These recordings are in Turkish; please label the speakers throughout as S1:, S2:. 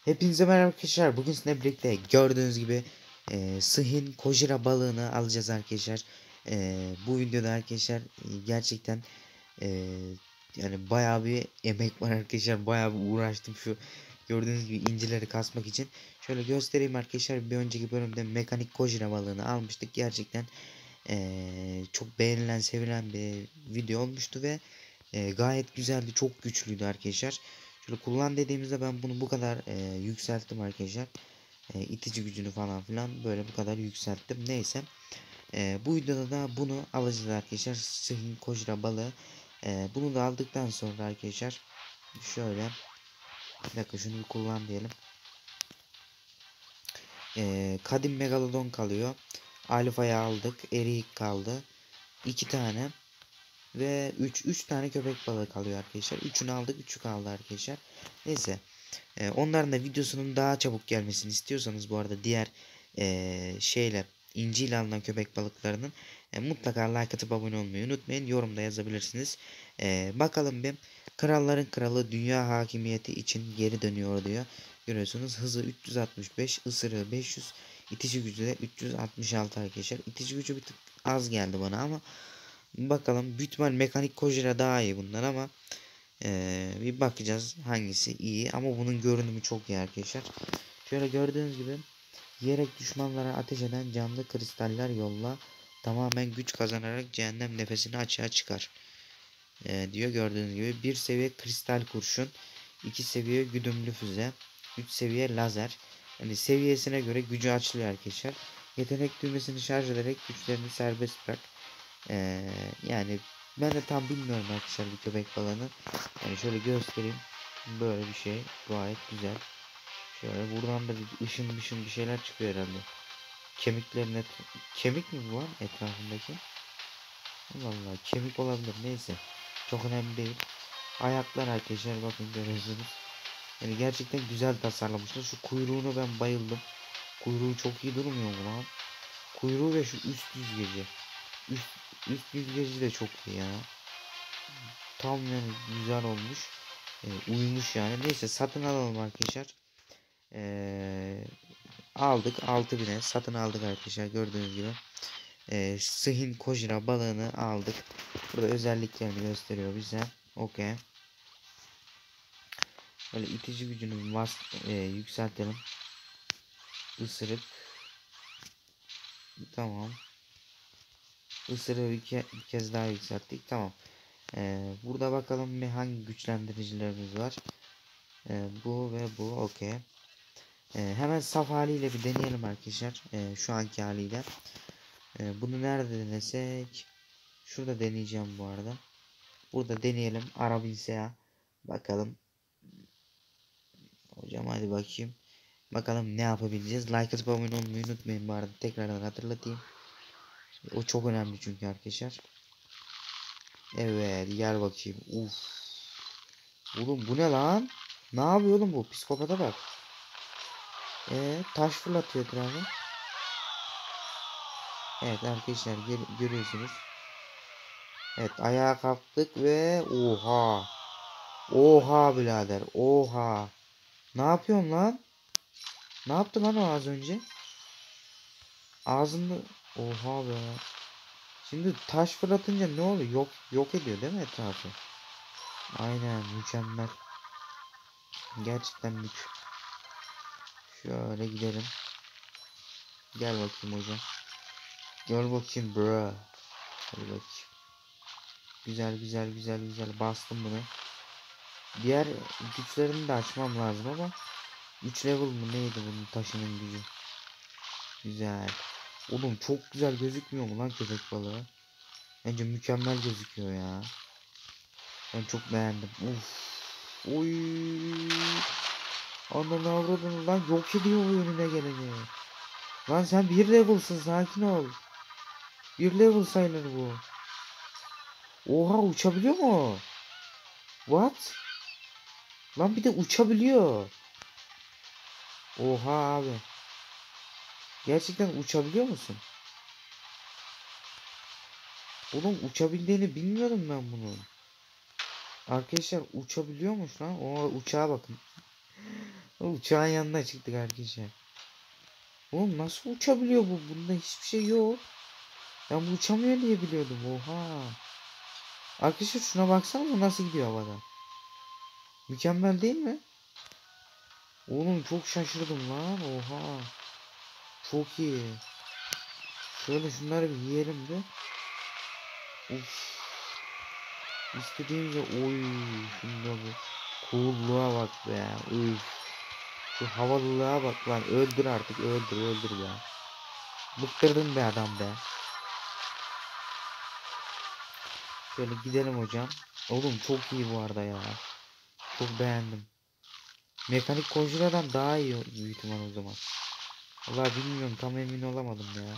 S1: Hepinize merhaba arkadaşlar. Bugün sizinle birlikte gördüğünüz gibi Sıhin Kojira balığını alacağız arkadaşlar. Bu videoda arkadaşlar gerçekten e, yani bayağı bir emek var arkadaşlar. Bayağı bir uğraştım şu gördüğünüz gibi incileri kasmak için. Şöyle göstereyim arkadaşlar. Bir önceki bölümde mekanik Kojira balığını almıştık. Gerçekten çok beğenilen, sevilen bir video olmuştu ve gayet güzeldi. Çok güçlüydü arkadaşlar. Şöyle kullan dediğimizde ben bunu bu kadar yükselttim arkadaşlar. İtici gücünü falan filan böyle bu kadar yükselttim. Neyse. Bu videoda da bunu alacağız arkadaşlar. Sıhhin Kojira balığı. Bunu da aldıktan sonra arkadaşlar şöyle bir dakika şunu bir kullan diyelim. Kadim Megalodon kalıyor. Alfa'yı aldık. Erik kaldı. 2 tane. Ve 3 tane köpek balığı kalıyor arkadaşlar. 3'ünü aldık. 3'ü kaldı arkadaşlar. Neyse. Onların da videosunun daha çabuk gelmesini istiyorsanız bu arada diğer şeyler inciyle alınan köpek balıklarının mutlaka like atıp abone olmayı unutmayın. Yorumda yazabilirsiniz. Bakalım bir kralların kralı dünya hakimiyeti için geri dönüyor diyor. Görüyorsunuz hızı 365, ısırığı 500, itici gücü de 366 arkadaşlar. İtici gücü bir tık az geldi bana ama bakalım. Büyük ihtimal mekanik Kojira daha iyi bundan ama bir bakacağız hangisi iyi. Ama bunun görünümü çok iyi arkadaşlar. Şöyle gördüğünüz gibi yiyerek düşmanlara ateş eden canlı kristaller yolla. Tamamen güç kazanarak cehennem nefesini açığa çıkar. Diyor gördüğünüz gibi. 1 seviye kristal kurşun. 2 seviye güdümlü füze. 3 seviye lazer. Yani seviyesine göre gücü açılıyor arkadaşlar. Yetenek düğmesini şarj ederek güçlerini serbest bırak. Yani ben de tam bilmiyorum arkadaşlar bir köpek balığını. Yani şöyle göstereyim. Böyle bir şey. Gayet güzel. Şöyle buradan da bir ışın bir şeyler çıkıyor herhalde. Kemiklerine kemik mi bu lan etrafındaki? Vallahi kemik olabilir. Neyse. Çok önemli değil. Ayaklar arkadaşlar bakın görüyorsunuz. Yani gerçekten güzel tasarlamışlar. Şu kuyruğunu ben bayıldım. Kuyruğu çok iyi durmuyor mu lan? Kuyruğu ve şu üst yüzgeci. Üst, üst yüzgeci de çok iyi ya. Tam yani güzel olmuş. Uyumuş yani. Neyse satın alalım arkadaşlar. Aldık 6000'e satın aldık arkadaşlar gördüğünüz gibi. Sıhin Kojira balığını aldık. Burada özelliklerini gösteriyor bize. Okey. Böyle itici gücünü yükseltelim. Isırık. Tamam. Isırığı bir kez daha yükselttik. Tamam. Burada bakalım bir hangi güçlendiricilerimiz var. Bu ve bu. Okey. Hemen saf haliyle bir deneyelim arkadaşlar. Şu anki haliyle. Bunu nerede denesek? Şurada deneyeceğim bu arada. Burada deneyelim. Arabilsea. Bakalım. Hocam hadi bakayım. Bakalım ne yapabileceğiz. Like atıp abone olmayı unutmayın bu arada. Tekrardan hatırlatayım. O çok önemli çünkü arkadaşlar. Evet gel bakayım. Uf. Oğlum bu ne lan? Ne yapıyor oğlum bu? Psikopata bak. Taş fırlatıyor etrafa. Evet arkadaşlar görüyorsunuz. Evet ayağa kalktık ve oha. Oha birader. Oha. Ne yapıyorsun lan? Ne yaptı lan o az önce? Ağzında oha be. Şimdi taş fırlatınca ne oluyor? Yok ediyor değil mi etrafı? Aynen mükemmel. Gerçekten şöyle gidelim. Gel bakayım hocam. Gel bakayım bro. Hadi bakayım. Güzel güzel güzel güzel bastım bunu. Diğer güçlerini de açmam lazım ama 3 level mı neydi bunun taşının gücü? Güzel. Oğlum çok güzel gözükmüyor mu lan köpek balığı? Bence mükemmel gözüküyor ya. Ben çok beğendim. Uf. Oy. Ananı avradını lan yok ediyor bu önüne geleni. Lan sen bir level'sın sakin ol. Bir level sayılır bu. Oha uçabiliyor mu? What? Lan bir de uçabiliyor. Oha abi. Gerçekten uçabiliyor musun? Oğlum uçabildiğini bilmiyordum ben bunun. Arkadaşlar uçabiliyormuş lan. O uçağa bakın. Uçağın yanına çıktık arkadaşlar. Oğlum nasıl uçabiliyor bu? Bunda hiçbir şey yok. Ben bu uçamıyor diye biliyordum. Oha. Arkadaşlar şuna baksana, bu nasıl gidiyor havada. Mükemmel değil mi? Oğlum çok şaşırdım lan. Oha. Çok iyi. Şöyle şunları bir yiyelim de. Uf. İstediğimizde oy. Şunda bu. Coolluğa bak be. Üf. Şu havalılığa bak lan. Öldür artık. Öldür be. Bıktırdın be adam be. Şöyle gidelim hocam. Oğlum çok iyi bu arada ya. Çok beğendim. Mekanik Godzilla'dan daha iyi büyük ihtimal o zaman. Vallahi bilmiyorum, tam emin olamadım ya.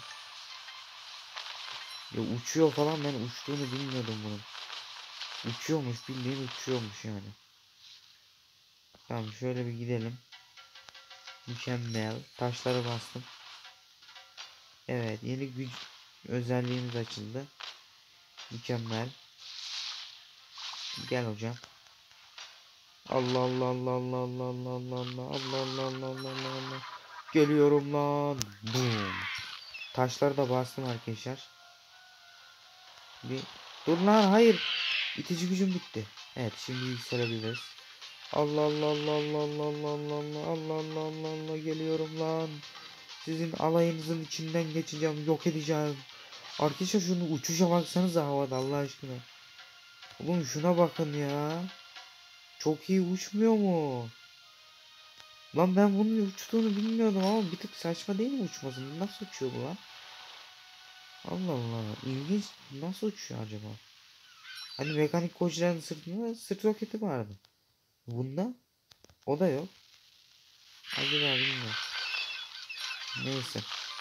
S1: Ya uçuyor falan, ben uçtuğunu bilmiyordum bunun. Uçuyormuş, bildiğin uçuyormuş yani. Tamam şöyle bir gidelim. Mükemmel. Taşlara bastım. Evet, yeni güç özelliğimiz açıldı. Mükemmel. Gel hocam. Allah Allah Allah Allah Allah Allah Allah Allah Allah Allah Allah Allah Allah Allah. Geliyorum lan. Boom. Taşları da bastım arkadaşlar. Bir dur lan, hayır. İtici gücüm bitti. Evet, şimdi yükselebiliriz. Allah Allah Allah Allah Allah Allah Allah Allah Allah Allah Allah Allah, geliyorum lan. Sizin alayınızın içinden geçeceğim, yok edeceğim. Arkadaşlar şunu uçuşa baksanıza havada Allah aşkına. Oğlum şuna bakın ya. Çok iyi uçmuyor mu? Lan ben bunun uçtuğunu bilmiyordum ama bir tık saçma değil mi uçması? Nasıl uçuyor bu lan? Allah Allah. İlginç. Nasıl uçuyor acaba? Hani mekanik koçların sırtında sırt roketi vardı. Bunda o da yok. Acaba bilmiyorum. Neyse.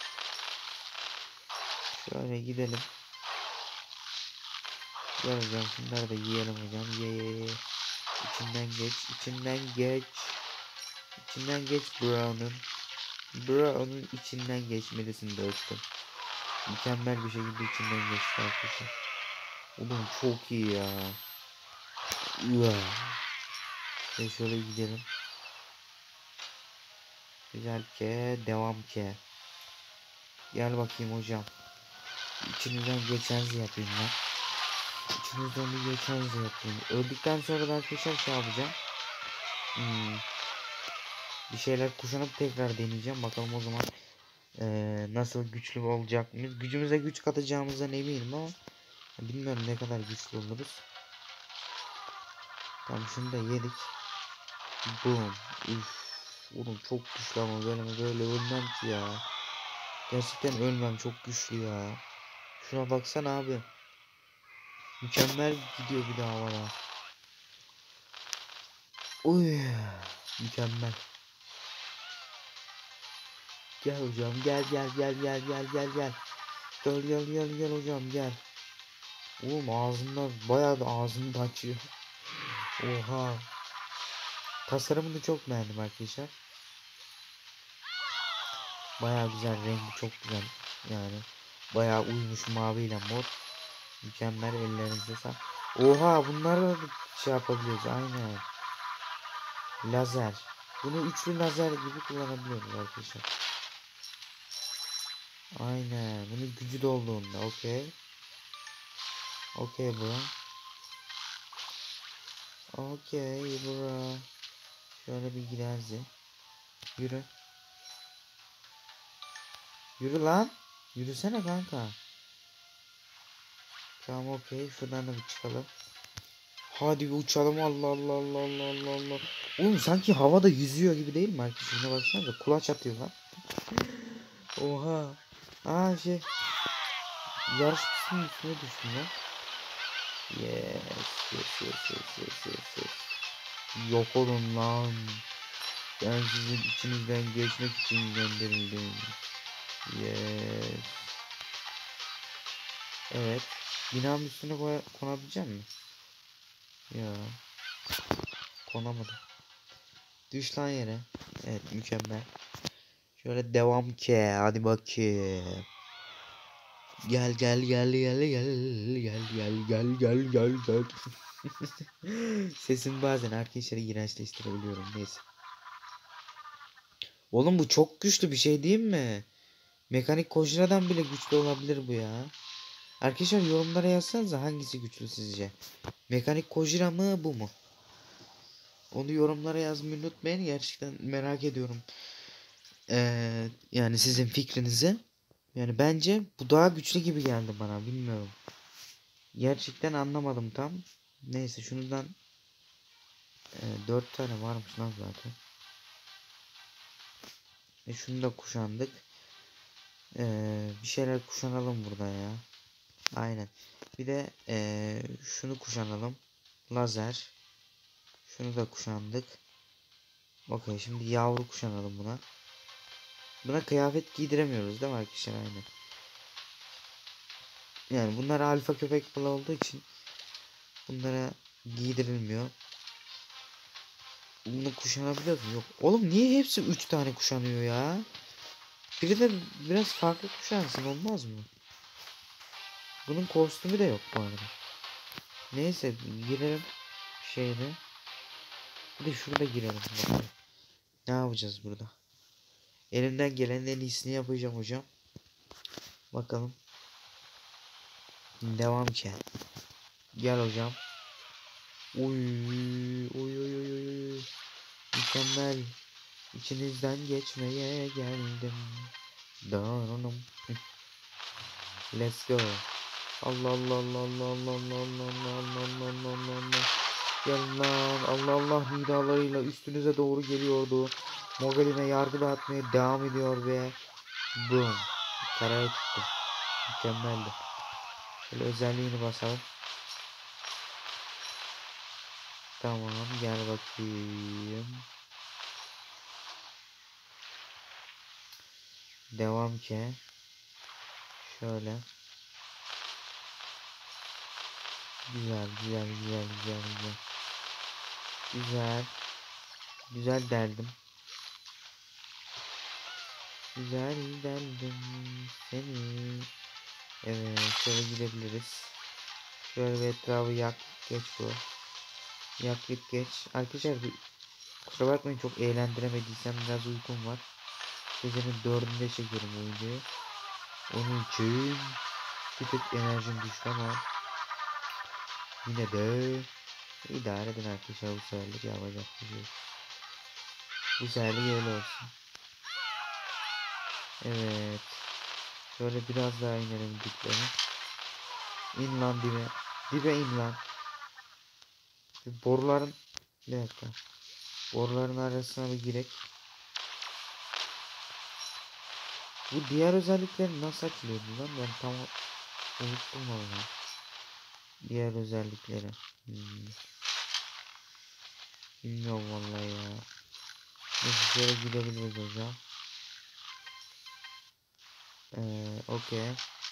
S1: Şöyle gidelim. Gel hocam, şunları da yiyelim hocam. Ye. İçinden geç. İçinden geç. İçinden geç Brown'un. Brown'un içinden geçmelisin dostum. Mükemmel bir şekilde içinden geçti arkadaşlar. Oğlum çok iyi ya. Ve şöyle gidelim. Güzel ke. Devam ke. Gel bakayım hocam. İçinizden geçenizi yapayım lan. İçinizden bir geçenizi yapayım. Öldükten sonra da arkadaşlar şey yapacağım. Bir şeyler kuşanıp tekrar deneyeceğim. Bakalım o zaman nasıl güçlü olacak mıyız? Gücümüze güç katacağımızdan eminim ama bilmiyorum ne kadar güçlü oluruz. Tamam, şunu da yedik. Boom. Üf. Oğlum çok güçlü ama böyle ölmem ki ya. Gerçekten ölmem, çok güçlü ya. Şuna baksana abi. Mükemmel gidiyor bir daha havada. Uy. Mükemmel. Gel hocam, gel. Gel hocam, gel. Oğlum ağzından bayağı da ağzını açıyor. Oha. Tasarımını çok beğendim arkadaşlar. Bayağı güzel, rengi çok güzel. Yani bayağı uymuş maviyle mor. Mükemmel, ellerinize sağlık. Oha, bunları da şey yapabiliyoruz aynen. Lazer. Bunu üçlü lazer gibi kullanabiliyoruz arkadaşlar. Aynen. Bunun gücü dolduğunda. Okey. Okey bro. Okey bro. Şöyle bir gidersin. Yürü. Yürü lan. Yürüsene kanka. Tamam okey. Şuradan da bir çıkalım. Hadi bir uçalım. Allah Allah Allah Allah Allah Allah. Oğlum sanki havada yüzüyor gibi değil mi arkadaşlar? Şuna baksanıza. Kulaç atıyor lan. Oha. Aa şey. Yarış pistinin üstüne düştüm lan. Yes. Yok olun lan. Ben sizin içinizden geçmek için gönderildim. Yes. Evet. Binanın üstüne konabilecek mi? Ya. Konamadım. Düş lan yere. Evet, mükemmel. Şöyle devam ki. Hadi bakayım. Gel. Sesim bazen arkadaşları iğrençleştirebiliyorum. Neyse. Oğlum bu çok güçlü bir şey değil mi? Mekanik Kojira'dan bile güçlü olabilir bu ya. Arkadaşlar yorumlara yazsanıza hangisi güçlü sizce? Mekanik Kojira mı bu mu? Onu yorumlara yazmayı unutmayın. Gerçekten merak ediyorum. Yani sizin fikrinizi. Yani bence bu daha güçlü gibi geldi bana. Bilmiyorum. Gerçekten anlamadım tam. Neyse şundan 4 tane varmış lan zaten. Şunu da kuşandık. Bir şeyler kuşanalım burada ya. Aynen. Bir de şunu kuşanalım. Lazer. Şunu da kuşandık. Okey, şimdi yavru kuşanalım buna. Buna kıyafet giydiremiyoruz değil mi arkadaşlar? Aynen. Yani bunlar alfa köpek balığı olduğu için bunlara giydirilmiyor. Bunu kuşanabiliyoruz mu? Yok. Oğlum niye hepsi 3 tane kuşanıyor ya? Biri de biraz farklı kuşansın, olmaz mı? Bunun kostümü de yok bu arada. Neyse girelim şeyde. Bir de şurada girelim. Bakalım. Ne yapacağız burada? Elimden gelenin en iyisini yapacağım hocam. Bakalım. Devam ki. Gel hocam. Uy, uy, uy, uy, uy. Mükemmel. İçinizden geçmeye geldim. Dananım. Let's go. Allah Allah Allah Allah Allah Allah Allah Allah Allah Allah Allah Allah. Gel lan. Allah Allah nidalarıyla üstünüze doğru geliyordu. Mobeline yargı dağıtmaya devam ediyor ve boom. Karaya tuttu. Mükemmeldi. Şöyle özelliğini basalım. Tamam, gel bakayım. Devam ki. Şöyle. Güzel güzel güzel güzel güzel. Güzel. Güzel derdim. Güzel derdim seni. Evet, şöyle gidebiliriz. Şöyle bir etrafı yak geç bu. Yak git geç. Arkadaşlar kusura bakmayın, çok eğlendiremediysem biraz uykum var. Gecenin 4'ünde çekiyorum bu videoyu. Onun için bir tık enerjim düştü ama yine de idare edin arkadaşlar, bu seferlik yapacak bir şey yok. Bu seferlik öyle olsun. Evet. Şöyle biraz daha inelim diplere. İn lan dibe. Dibe in lan. Boruların bir dakika. Boruların arasına bir girek. Bu diğer özellikleri nasıl açılıyordu lan? Ben tam unuttum valla. Diğer özellikleri. Bilmiyorum vallahi ya. Neyse şöyle gidebiliriz hocam. Okey.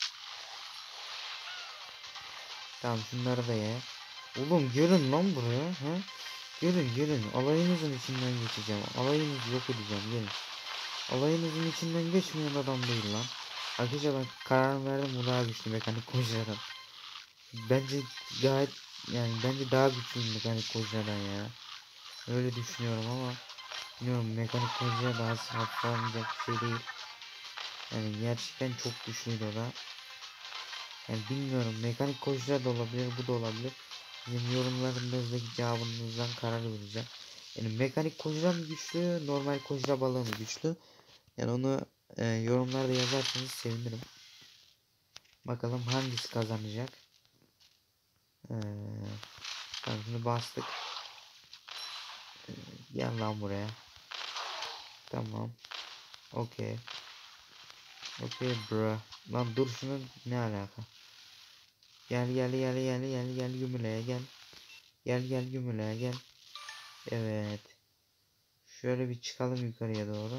S1: Tamam, şunları da ye. Oğlum gelin lan buraya. Ha? Gelin gelin. Alayınızın içinden geçeceğim. Alayınızı yok edeceğim. Gelin. Alayınızın içinden geçmeyen adam değil lan. Arkadaşlar ben karar verdim, bu daha güçlü mekanik koşulardan. Bence gayet, yani bence daha güçlü mekanik koşulardan ya. Öyle düşünüyorum ama bilmiyorum, mekanik koşuya daha hafiflenecek bir şey değil. Yani gerçekten çok güçlüydü o da. Yani bilmiyorum, mekanik koşular da olabilir, bu da olabilir. Sizin yorumlarınızdaki cevabınızdan karar vereceğim. Yani mekanik koşular mı güçlü, normal koşular balığı mı güçlü? Yani onu yorumlarda yazarsanız sevinirim. Bakalım hangisi kazanacak. Tamam, şimdi bastık. Gel lan buraya. Tamam. Okey. Okey bro. Lan dur, şunun ne alaka? Gel gel gel gel gel gel gümüleye gel. Gel gel gümüleye gel. Evet. Şöyle bir çıkalım yukarıya doğru.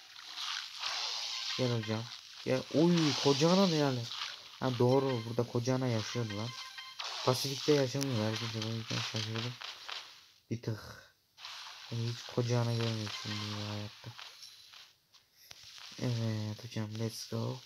S1: Gel hocam. Gel. Oy, Kocana ne yani? Ha doğru, burada Kocana yaşıyordu lan. Pasifik'te yaşamıyor herkese, o yüzden şaşırdım. Bir tık. Yani hiç Kocana görmemiştim bu hayatta. Evet hocam, let's go.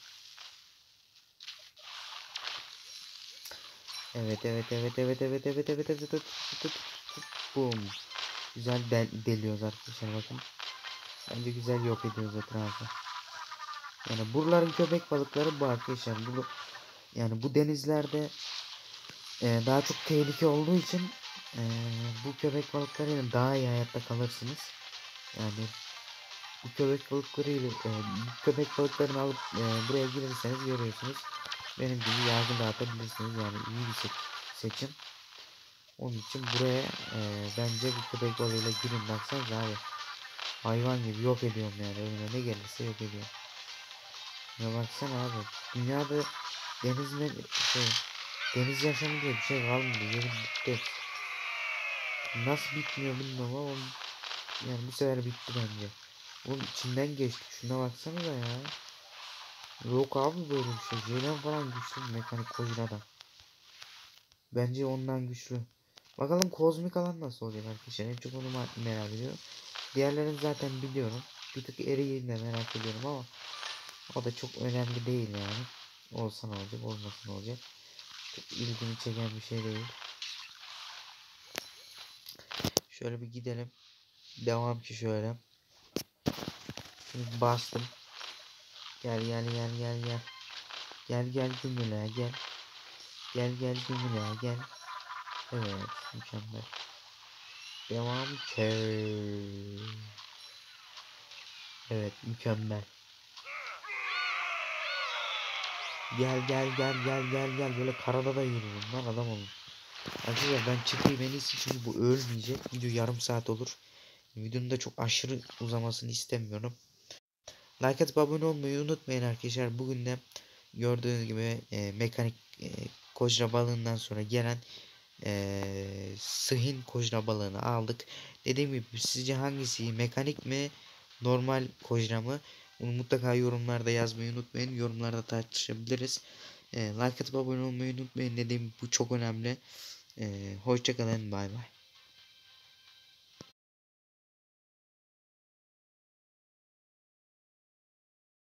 S1: Evet evet evet evet evet evet evet evet evet. Boom. Güzel deliyoruz arkadaşlar, bakın. Bence güzel yok ediyoruz etrafı. Yani buraların köpek balıkları bu arkadaşlar. Yani bu denizlerde daha çok tehlike olduğu için bu köpek balıklarıyla daha iyi hayatta kalırsınız. Yani bu köpek balıklarıyla bu köpek balıklarını alıp buraya girirseniz görüyorsunuz. Benim gibi yargı dağıtabilirsiniz. Yani iyi bir seçim. Onun için buraya bence bu köpek balığıyla girin. Baksanıza abi. Hayvan gibi yok ediyorum yani. Önüme ne gelirse yok ediyorum. Ya baksana abi. Dünyada denizde şey, deniz yaşamı diye bir şey kalmadı. Yerim bitti. Nasıl bitmiyor bilmiyorum ama yani bu sefer bitti bence. Oğlum içinden geçtik. Şuna baksanıza ya. Yok abi böyle bir şey. Ceylan falan güçlü bir mekanik Kojira'dan. Bence ondan güçlü. Bakalım kozmik alan nasıl olacak arkadaşlar. En çok onu merak ediyorum. Diğerlerini zaten biliyorum. Bir tık eriyi de merak ediyorum ama o da çok önemli değil yani. Olsa ne olacak, olmasa ne olacak. Çok ilgimi çeken bir şey değil. Şöyle bir gidelim. Devam ki şöyle. Şimdi bastım. Gel gel gel gel gel. Gel gel gümüle gel. Gel gel gümüle gel. Evet mükemmel. Devam ki. Evet mükemmel. Gel gel gel gel gel gel. Böyle karada da yürürüm lan adam olun. Arkadaşlar ben çıkayım en iyisi çünkü bu ölmeyecek. Video yarım saat olur. Videonun da çok aşırı uzamasını istemiyorum. Like atıp abone olmayı unutmayın arkadaşlar. Bugün de gördüğünüz gibi mekanik kojra balığından sonra gelen sıhhin kojra balığını aldık. Dediğim gibi sizce hangisi mekanik mi normal kojra mı? Bunu mutlaka yorumlarda yazmayı unutmayın. Yorumlarda tartışabiliriz. Like atıp abone olmayı unutmayın. Dediğim gibi bu çok önemli. Hoşça kalın. Bay bay.